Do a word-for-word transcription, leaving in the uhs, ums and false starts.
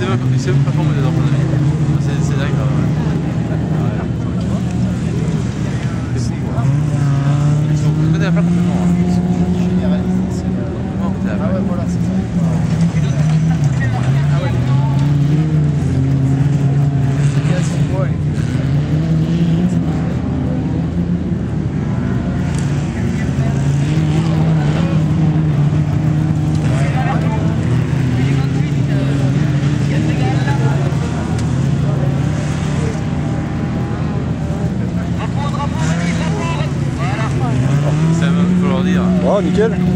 sait même, il sait même pas former des enfants d'amis. C'est dingue quand même. Ils sont connus à pas complètement. Généralisés. Ah ouais, voilà, c'est ça. Ah ouais. C'est quasi, ouais. Ça va, il faut leur dire. Oh, nickel.